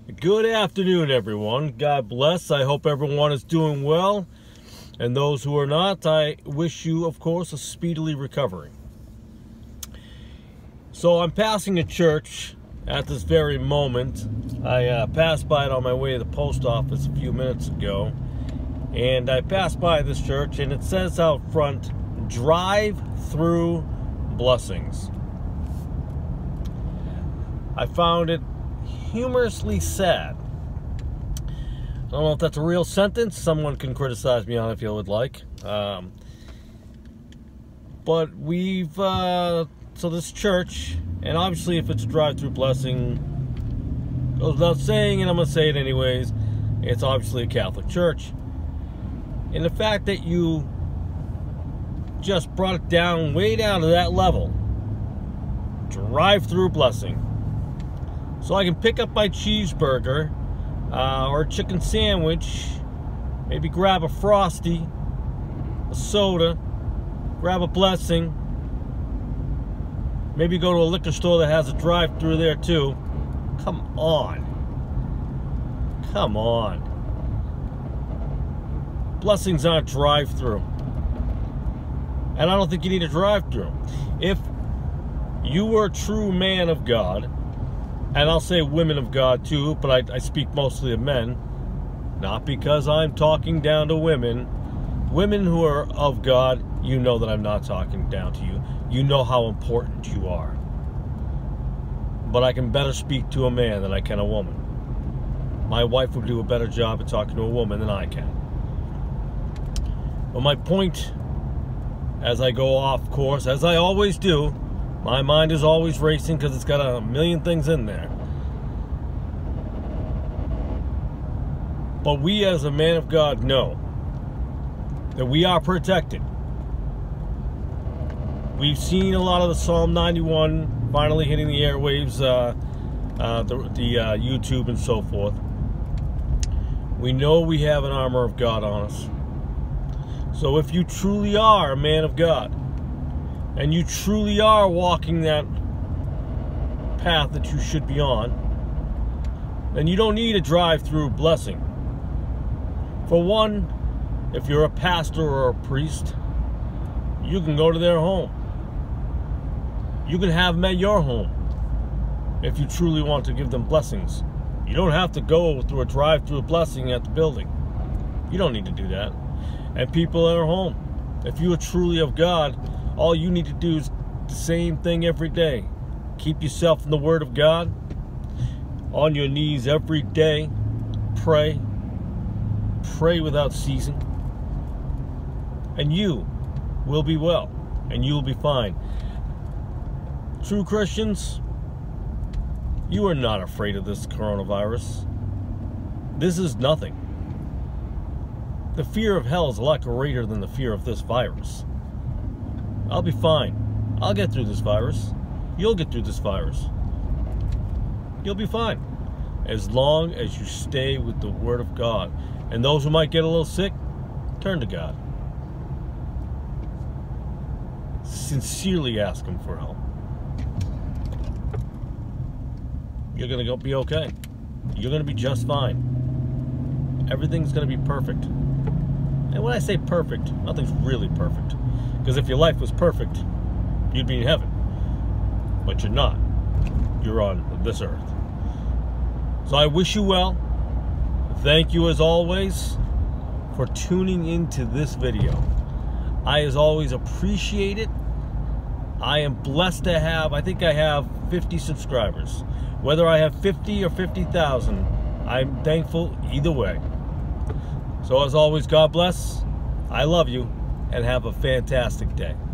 Good afternoon, everyone. God bless. I hope everyone is doing well. And those who are not, I wish you, of course, a speedily recovery. So I'm passing a church at this very moment. I passed by it on my way to the post office a few minutes ago. And I passed by this church, and it says out front, "Drive-through blessings." I found it humorously sad. I don't know if that's a real sentence. Someone can criticize me on it if you would like. But we've, so this church, and obviously if it's a drive-through blessing, goes without saying, and I'm going to say it anyways, it's obviously a Catholic church. And the fact that you just brought it down, way down to that level, drive-through blessing. So I can pick up my cheeseburger or a chicken sandwich, maybe grab a Frosty, a soda, grab a blessing, maybe go to a liquor store that has a drive-through there too. Come on. Come on. Blessings aren't drive-through. And I don't think you need a drive-through. If you were a true man of God, and I'll say women of God too, but I speak mostly of men, not because I'm talking down to women. Women who are of God, you know that I'm not talking down to you. You know how important you are. But I can better speak to a man than I can a woman. My wife would do a better job at talking to a woman than I can. But my point, as I go off course, as I always do, my mind is always racing because it's got a million things in there. But we as a man of God know that we are protected. We've seen a lot of the Psalm 91 finally hitting the airwaves, YouTube and so forth. We know we have an armor of God on us. So if you truly are a man of God, and you truly are walking that path that you should be on, then you don't need a drive-through blessing. For one, if you're a pastor or a priest, you can go to their home. You can have them at your home if you truly want to give them blessings. You don't have to go through a drive-through blessing at the building. You don't need to do that. And people at their home, if you are truly of God, all you need to do is the same thing every day. Keep yourself in the Word of God. On your knees every day. Pray. Pray without ceasing. And you will be well. And you will be fine. True Christians, you are not afraid of this coronavirus. This is nothing. The fear of hell is a lot greater than the fear of this virus. I'll be fine. I'll get through this virus. You'll get through this virus. You'll be fine. As long as you stay with the Word of God. And those who might get a little sick, turn to God. Sincerely ask Him for help. You're going to be okay. You're going to be just fine. Everything's going to be perfect. And when I say perfect, nothing's really perfect. Because if your life was perfect, you'd be in heaven. But you're not. You're on this earth. So I wish you well. Thank you as always for tuning into this video. I as always appreciate it. I am blessed to have, I think I have 50 subscribers. Whether I have 50 or 50,000, I'm thankful either way. So as always, God bless. I love you. And have a fantastic day.